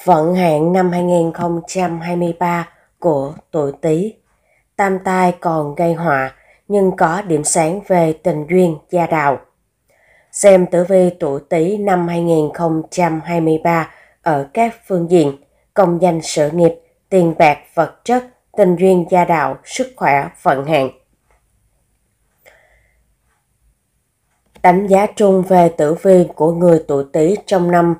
Vận hạn năm 2023 của tuổi Tý. Tam tai còn gây họa nhưng có điểm sáng về tình duyên gia đạo. Xem tử vi tuổi Tý năm 2023 ở các phương diện: công danh sự nghiệp, tiền bạc vật chất, tình duyên gia đạo, sức khỏe vận hạn. Đánh giá chung về tử vi của người tuổi Tý trong năm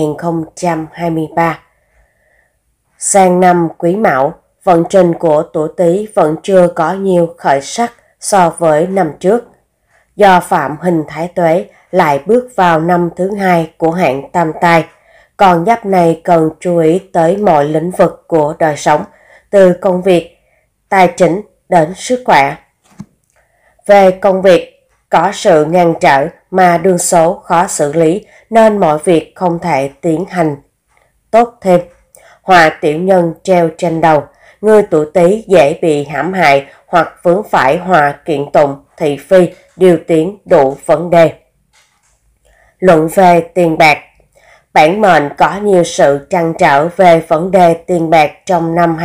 2023. Sang năm Quý Mão, vận trình của tuổi Tý vẫn chưa có nhiều khởi sắc so với năm trước. Do phạm hình thái tuế lại bước vào năm thứ hai của hạn tam tai, con giáp này cần chú ý tới mọi lĩnh vực của đời sống, từ công việc, tài chính đến sức khỏe. Về công việc, có sự ngăn trở mà đương số khó xử lý nên mọi việc không thể tiến hành tốt thêm. Họa tiểu nhân treo trên đầu, người tuổi Tý dễ bị hãm hại hoặc vướng phải họa kiện tụng, thị phi, điều tiến đủ vấn đề. Luận về tiền bạc. Bản mệnh có nhiều sự trăn trở về vấn đề tiền bạc trong năm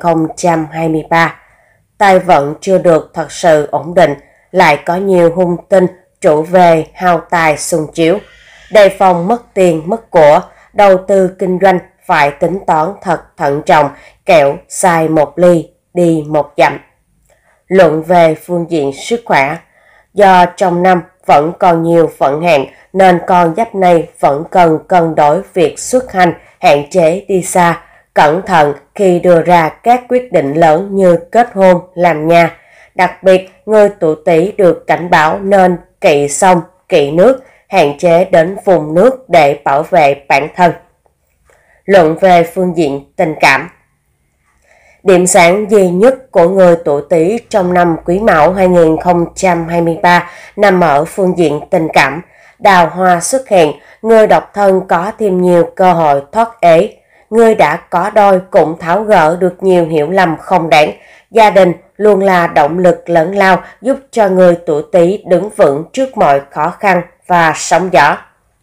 2023. Tài vận chưa được thật sự ổn định, lại có nhiều hung tinh trụ về hao tài xung chiếu. Đề phòng mất tiền mất của, đầu tư kinh doanh phải tính toán thật thận trọng, kẻo sai một ly đi một dặm. Luận về phương diện sức khỏe. Do trong năm vẫn còn nhiều vận hạn nên con giáp này vẫn cần cân đối việc xuất hành, hạn chế đi xa, cẩn thận khi đưa ra các quyết định lớn như kết hôn, làm nhà. Đặc biệt, người tuổi Tý được cảnh báo nên kỵ sông, kỵ nước, hạn chế đến vùng nước để bảo vệ bản thân. Luận về phương diện tình cảm. Điểm sáng duy nhất của người tuổi Tý trong năm Quý Mão 2023 nằm ở phương diện tình cảm. Đào hoa xuất hiện, người độc thân có thêm nhiều cơ hội thoát ế. Người đã có đôi cũng tháo gỡ được nhiều hiểu lầm không đáng. Gia đình luôn là động lực lớn lao giúp cho người tuổi Tý đứng vững trước mọi khó khăn và sóng gió.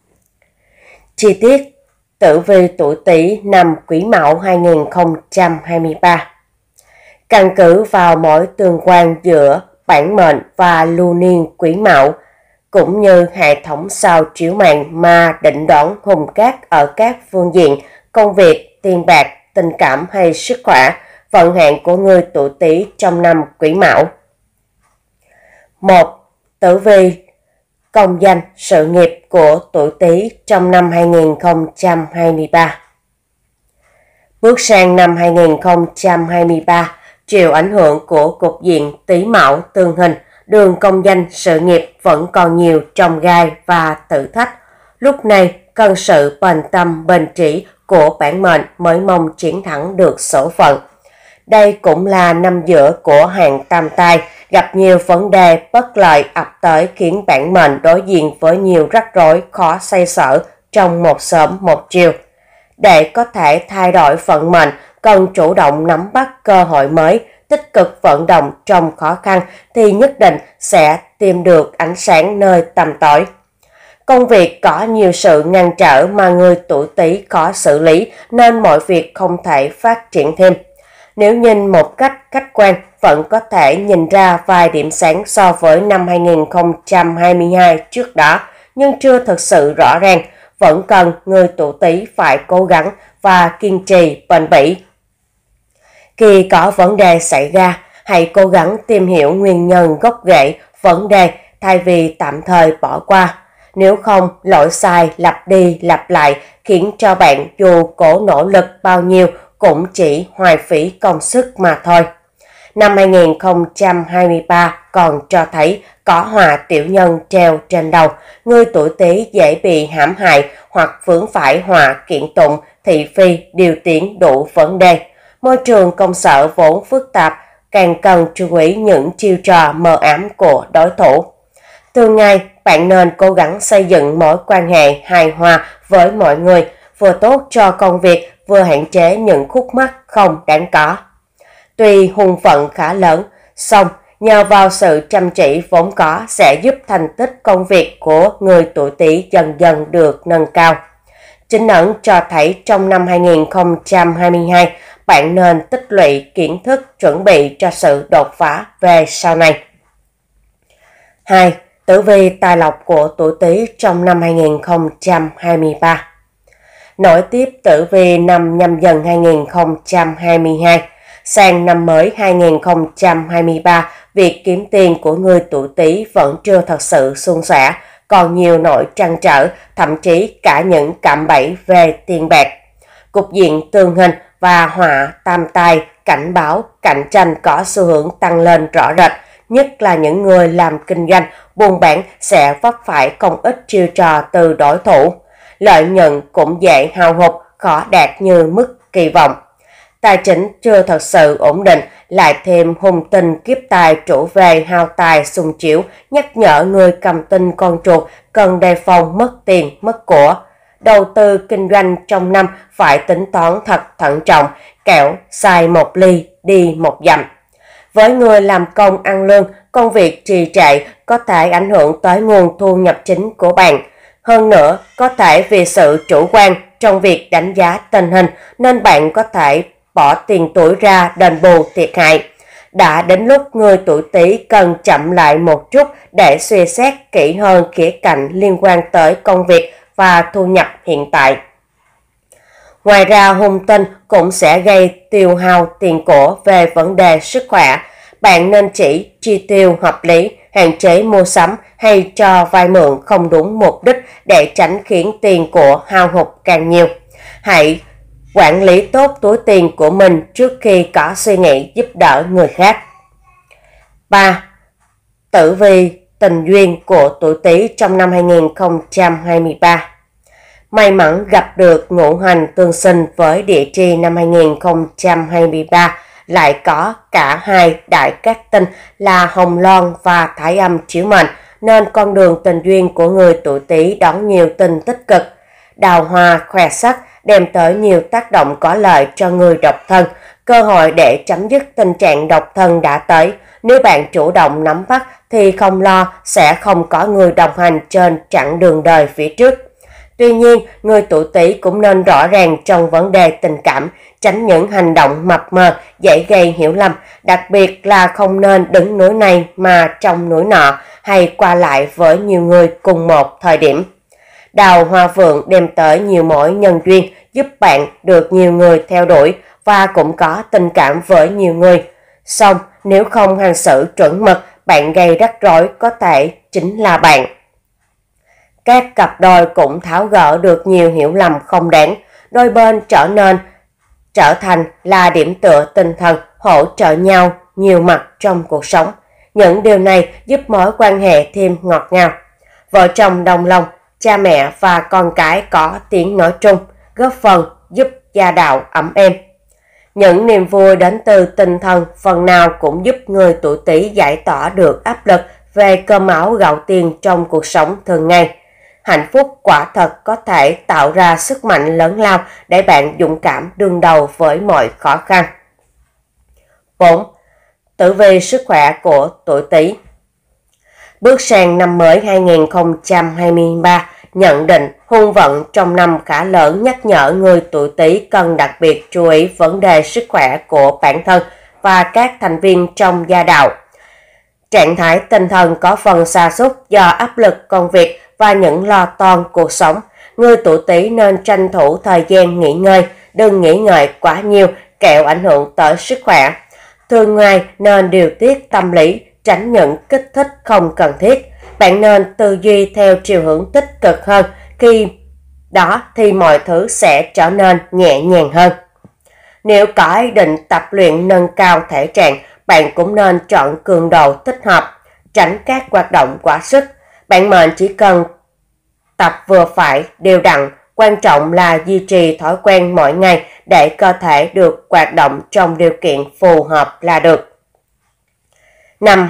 Chi tiết tử vi tuổi Tý năm Quý Mão 2023. Căn cứ vào mỗi tương quan giữa bản mệnh và lưu niên Quý Mão, cũng như hệ thống sao chiếu mạng mà định đoán hung cát ở các phương diện công việc, tiền bạc, tình cảm hay sức khỏe, vận hạn của người tuổi Tý trong năm Quý Mão. 1. Tử vi công danh sự nghiệp của tuổi Tý trong năm 2023. Bước sang năm 2023, chịu ảnh hưởng của cục diện Tý Mão tương hình, đường công danh sự nghiệp vẫn còn nhiều chông gai và thử thách. Lúc này cần sự bền tâm bền chỉ của bản mệnh mới mong chiến thắng được số phận. Đây cũng là năm giữa của hạn tam tai, gặp nhiều vấn đề bất lợi ập tới khiến bản mệnh đối diện với nhiều rắc rối khó xoay sở trong một sớm một chiều. Để có thể thay đổi vận mệnh, cần chủ động nắm bắt cơ hội mới, tích cực vận động trong khó khăn thì nhất định sẽ tìm được ánh sáng nơi tăm tối. Công việc có nhiều sự ngăn trở mà người tuổi Tý khó xử lý nên mọi việc không thể phát triển thêm. Nếu nhìn một cách khách quan, vẫn có thể nhìn ra vài điểm sáng so với năm 2022 trước đó, nhưng chưa thực sự rõ ràng, vẫn cần người tuổi Tý phải cố gắng và kiên trì bền bỉ. Khi có vấn đề xảy ra, hãy cố gắng tìm hiểu nguyên nhân gốc rễ vấn đề thay vì tạm thời bỏ qua. Nếu không, lỗi sai lặp đi lặp lại khiến cho bạn dù cố nỗ lực bao nhiêu cũng chỉ hoài phí công sức mà thôi. Năm 2023 còn cho thấy có họa tiểu nhân treo trên đầu, người tuổi Tý dễ bị hãm hại hoặc vướng phải họa kiện tụng, thị phi, điều tiến đủ vấn đề. Môi trường công sở vốn phức tạp, càng cần chú ý những chiêu trò mờ ám của đối thủ. Thường ngày, bạn nên cố gắng xây dựng mối quan hệ hài hòa với mọi người, vừa tốt cho công việc, vừa hạn chế những khúc mắc không đáng có. Tuy hung vận khá lớn, song nhờ vào sự chăm chỉ vốn có sẽ giúp thành tích công việc của người tuổi Tý dần dần được nâng cao. Chính ẩn cho thấy trong năm 2022, bạn nên tích lũy kiến thức chuẩn bị cho sự đột phá về sau này. 2. Tử vi tài lộc của tuổi Tý trong năm 2023. Nối tiếp tử vi năm Nhâm Dần 2022, sang năm mới 2023, việc kiếm tiền của người tuổi Tý vẫn chưa thật sự suôn sẻ, còn nhiều nỗi trăn trở, thậm chí cả những cạm bẫy về tiền bạc. Cục diện tương hình và họa tam tai cảnh báo cạnh tranh có xu hướng tăng lên rõ rệt, nhất là những người làm kinh doanh, buôn bán sẽ vấp phải không ít chiêu trò từ đối thủ. Lợi nhuận cũng dễ hao hụt, khó đạt như mức kỳ vọng. Tài chính chưa thật sự ổn định, lại thêm hung tinh kiếp tài chủ về hao tài xung chiếu, nhắc nhở người cầm tinh con chuột cần đề phòng mất tiền, mất của. Đầu tư kinh doanh trong năm phải tính toán thật thận trọng, kẻo sai một ly đi một dặm. Với người làm công ăn lương, công việc trì trệ có thể ảnh hưởng tới nguồn thu nhập chính của bạn. Hơn nữa, có thể vì sự chủ quan trong việc đánh giá tình hình nên bạn có thể bỏ tiền túi ra đền bù thiệt hại. Đã đến lúc người tuổi Tý cần chậm lại một chút để suy xét kỹ hơn khía cạnh liên quan tới công việc và thu nhập hiện tại. Ngoài ra, hung tinh cũng sẽ gây tiêu hao tiền của về vấn đề sức khỏe. Bạn nên chỉ chi tiêu hợp lý, hạn chế mua sắm hay cho vay mượn không đúng mục đích để tránh khiến tiền của hao hụt càng nhiều. Hãy quản lý tốt túi tiền của mình trước khi có suy nghĩ giúp đỡ người khác. 3. Tử vi tình duyên của tuổi Tý trong năm 2023. May mắn gặp được ngũ hành tương sinh với địa chi năm 2023, lại có cả hai đại cát tinh là Hồng Loan và Thái Âm chiếu mệnh, nên con đường tình duyên của người tuổi Tý đón nhiều tin tích cực. Đào hoa khoe sắc đem tới nhiều tác động có lợi cho người độc thân, cơ hội để chấm dứt tình trạng độc thân đã tới. Nếu bạn chủ động nắm bắt thì không lo sẽ không có người đồng hành trên chặng đường đời phía trước. Tuy nhiên, người tuổi Tý cũng nên rõ ràng trong vấn đề tình cảm, tránh những hành động mập mờ dễ gây hiểu lầm, đặc biệt là không nên đứng núi này mà trông núi nọ hay qua lại với nhiều người cùng một thời điểm. Đào hoa vượng đem tới nhiều mối nhân duyên, giúp bạn được nhiều người theo đuổi và cũng có tình cảm với nhiều người. Song nếu không hành xử chuẩn mực, bạn gây rắc rối có thể chính là bạn. Các cặp đôi cũng tháo gỡ được nhiều hiểu lầm không đáng, đôi bên trở thành là điểm tựa tinh thần, hỗ trợ nhau nhiều mặt trong cuộc sống. Những điều này giúp mối quan hệ thêm ngọt ngào. Vợ chồng đồng lòng, cha mẹ và con cái có tiếng nói chung, góp phần giúp gia đạo ấm êm. Những niềm vui đến từ tinh thần phần nào cũng giúp người tuổi Tý giải tỏa được áp lực về cơm áo gạo tiền trong cuộc sống thường ngày. Hạnh phúc quả thật có thể tạo ra sức mạnh lớn lao để bạn dũng cảm đương đầu với mọi khó khăn. 4. Tử vi sức khỏe của tuổi Tý. Bước sang năm mới 2023, nhận định hung vận trong năm khá lớn nhắc nhở người tuổi Tý cần đặc biệt chú ý vấn đề sức khỏe của bản thân và các thành viên trong gia đạo. Trạng thái tinh thần có phần sa sút do áp lực công việc và những lo toan cuộc sống. Người tuổi Tý nên tranh thủ thời gian nghỉ ngơi, đừng nghĩ ngợi quá nhiều kẻo ảnh hưởng tới sức khỏe. Thường ngày nên điều tiết tâm lý, tránh những kích thích không cần thiết. Bạn nên tư duy theo chiều hướng tích cực hơn, khi đó thì mọi thứ sẽ trở nên nhẹ nhàng hơn. Nếu có ý định tập luyện nâng cao thể trạng, bạn cũng nên chọn cường độ thích hợp, tránh các hoạt động quá sức. Bạn mệnh chỉ cần tập vừa phải, đều đặn, quan trọng là duy trì thói quen mỗi ngày để cơ thể được hoạt động trong điều kiện phù hợp là được. Năm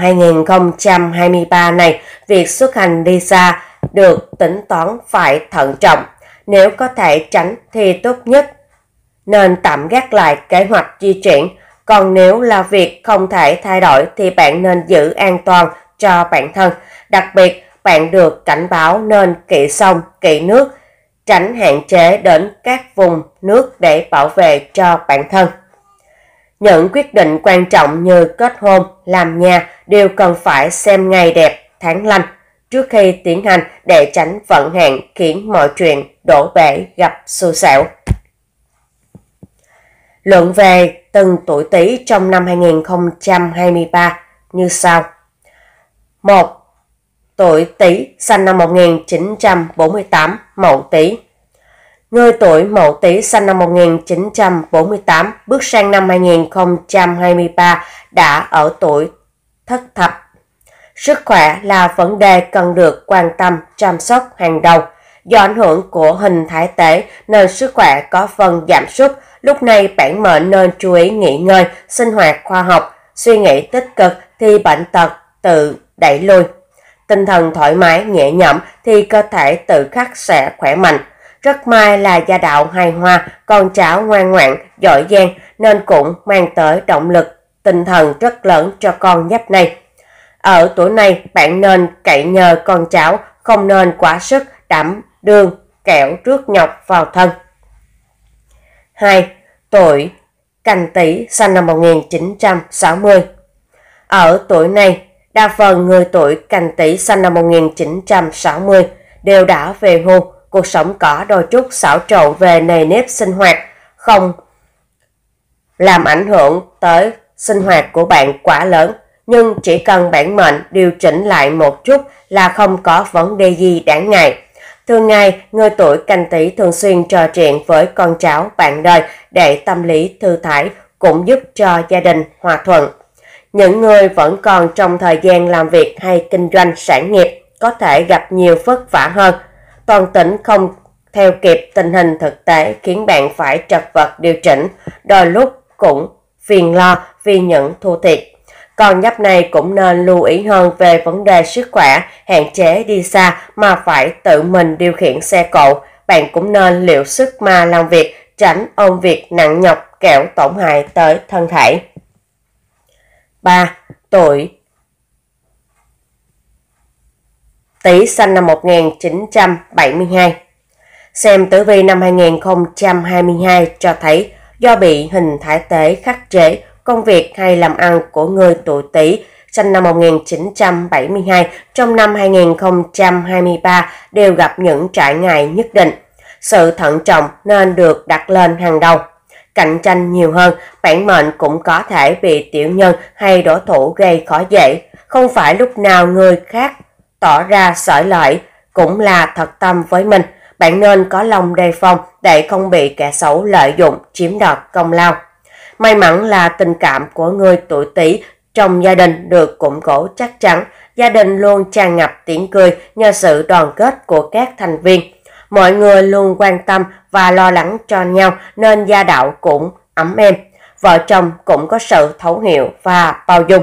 2023 này, việc xuất hành đi xa được tính toán phải thận trọng. Nếu có thể tránh thì tốt nhất nên tạm gác lại kế hoạch di chuyển. Còn nếu là việc không thể thay đổi thì bạn nên giữ an toàn cho bản thân. Đặc biệt, bạn được cảnh báo nên kỵ sông, kỵ nước, tránh hạn chế đến các vùng nước để bảo vệ cho bản thân. Những quyết định quan trọng như kết hôn, làm nhà đều cần phải xem ngày đẹp, tháng lành trước khi tiến hành để tránh vận hạn khiến mọi chuyện đổ bể gặp xui xẻo. Luận về từng tuổi Tý trong năm 2023 như sau. 1. Tuổi Tý sinh năm 1948, Mậu Tý. Người tuổi Mậu Tý sinh năm 1948 bước sang năm 2023 đã ở tuổi Thất Thập. Sức khỏe là vấn đề cần được quan tâm chăm sóc hàng đầu. Do ảnh hưởng của hình thái tế nên sức khỏe có phần giảm sút. Lúc này bản mệnh nên chú ý nghỉ ngơi, sinh hoạt khoa học, suy nghĩ tích cực thì bệnh tật tự đẩy lui. Tinh thần thoải mái, nhẹ nhõm thì cơ thể tự khắc sẽ khỏe mạnh. Rất may là gia đạo hài hòa, con cháu ngoan ngoãn, giỏi giang nên cũng mang tới động lực tinh thần rất lớn cho con giáp này. Ở tuổi này, bạn nên cậy nhờ con cháu, không nên quá sức đảm đương kẻo rước nhọc vào thân. 2. Tuổi Canh Tý sinh năm 1960. Ở tuổi này, đa phần người tuổi Canh Tý sinh năm 1960 đều đã về hưu, cuộc sống có đôi chút xáo trộn về nề nếp sinh hoạt, không làm ảnh hưởng tới sinh hoạt của bạn quá lớn, nhưng chỉ cần bản mệnh điều chỉnh lại một chút là không có vấn đề gì đáng ngại. Thường ngày, người tuổi Canh Tý thường xuyên trò chuyện với con cháu, bạn đời để tâm lý thư thái, cũng giúp cho gia đình hòa thuận. Những người vẫn còn trong thời gian làm việc hay kinh doanh sản nghiệp có thể gặp nhiều vất vả hơn. Toàn tính không theo kịp tình hình thực tế khiến bạn phải chật vật điều chỉnh, đôi lúc cũng phiền lo vì những thua thiệt. Con giáp này cũng nên lưu ý hơn về vấn đề sức khỏe, hạn chế đi xa mà phải tự mình điều khiển xe cộ. Bạn cũng nên liệu sức mà làm việc, tránh ôm việc nặng nhọc kẻo tổn hại tới thân thể. 3. Tuổi Tý sinh năm 1972. Xem tử vi năm 2022 cho thấy do bị hình thái tế khắc chế, công việc hay làm ăn của người tuổi Tý sinh năm 1972 trong năm 2023 đều gặp những trở ngại nhất định. Sự thận trọng nên được đặt lên hàng đầu. Cạnh tranh nhiều hơn, bản mệnh cũng có thể bị tiểu nhân hay đối thủ gây khó dễ. Không phải lúc nào người khác tỏ ra xởi lợi cũng là thật tâm với mình. Bạn nên có lòng đề phòng để không bị kẻ xấu lợi dụng chiếm đoạt công lao. May mắn là tình cảm của người tuổi Tý trong gia đình được củng cố chắc chắn. Gia đình luôn tràn ngập tiếng cười nhờ sự đoàn kết của các thành viên. Mọi người luôn quan tâm và lo lắng cho nhau nên gia đạo cũng ấm êm. Vợ chồng cũng có sự thấu hiểu và bao dung.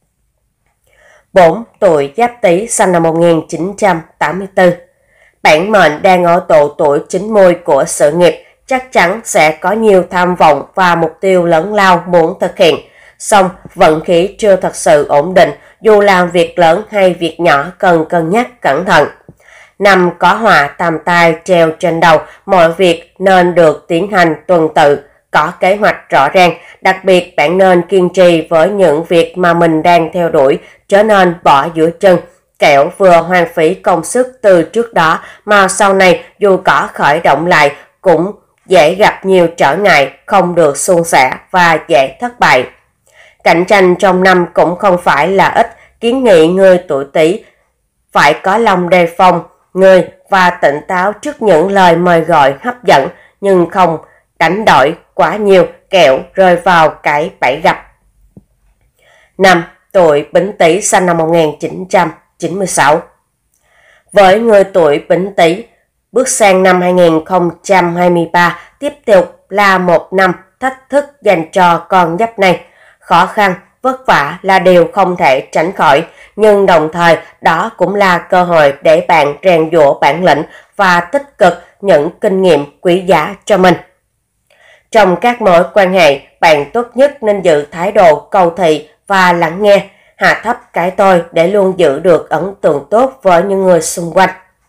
4. Tuổi Giáp Tý sinh năm 1984. Bản mệnh đang ở độ tuổi chín muồi của sự nghiệp, chắc chắn sẽ có nhiều tham vọng và mục tiêu lớn lao muốn thực hiện. Song vận khí chưa thật sự ổn định, dù làm việc lớn hay việc nhỏ cần cân nhắc cẩn thận. Năm có họa tam tai treo trên đầu, mọi việc nên được tiến hành tuần tự, có kế hoạch rõ ràng. Đặc biệt bạn nên kiên trì với những việc mà mình đang theo đuổi, chớ nên bỏ giữa chừng, kẻo vừa hoang phí công sức từ trước đó mà sau này dù có khởi động lại cũng dễ gặp nhiều trở ngại, không được suôn sẻ và dễ thất bại. Cạnh tranh trong năm cũng không phải là ít, kiến nghị người tuổi Tý phải có lòng đề phòng người và tỉnh táo trước những lời mời gọi hấp dẫn, nhưng không đánh đổi quá nhiều kẻo rơi vào cái bẫy gặp. 5. Tuổi Bính Tý sinh năm 1996. Với người tuổi Bính Tý, bước sang năm 2023 tiếp tục là một năm thách thức dành cho con giáp này. Khó khăn, vất vả là điều không thể tránh khỏi, nhưng đồng thời đó cũng là cơ hội để bạn rèn giũa bản lĩnh và tích cực những kinh nghiệm quý giá cho mình. Trong các mối quan hệ, bạn tốt nhất nên giữ thái độ cầu thị và lắng nghe, hạ thấp cái tôi để luôn giữ được ấn tượng tốt với những người xung quanh.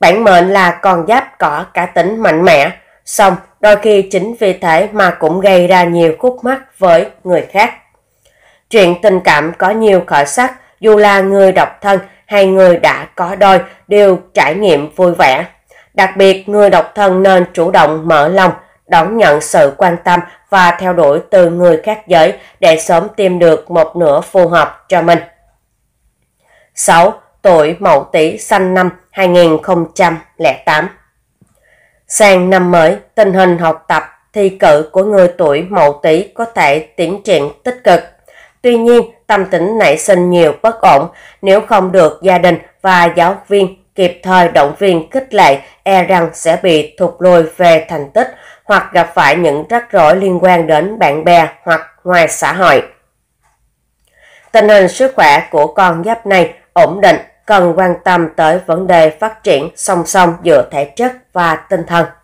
Bản mệnh là con giáp có cá tính mạnh mẽ, song đôi khi chính vì thế mà cũng gây ra nhiều khúc mắc với người khác. Chuyện tình cảm có nhiều khởi sắc, dù là người độc thân hay người đã có đôi đều trải nghiệm vui vẻ. Đặc biệt, người độc thân nên chủ động mở lòng, đón nhận sự quan tâm và theo đuổi từ người khác giới để sớm tìm được một nửa phù hợp cho mình. 6. Tuổi Mậu Tý sinh năm 2008. Sang năm mới, tình hình học tập, thi cử của người tuổi Mậu Tý có thể tiến triển tích cực. Tuy nhiên, tâm tính nảy sinh nhiều bất ổn, nếu không được gia đình và giáo viên kịp thời động viên khích lệ, e rằng sẽ bị thụt lùi về thành tích hoặc gặp phải những rắc rối liên quan đến bạn bè hoặc ngoài xã hội. Tình hình sức khỏe của con giáp này ổn định, cần quan tâm tới vấn đề phát triển song song giữa thể chất và tinh thần.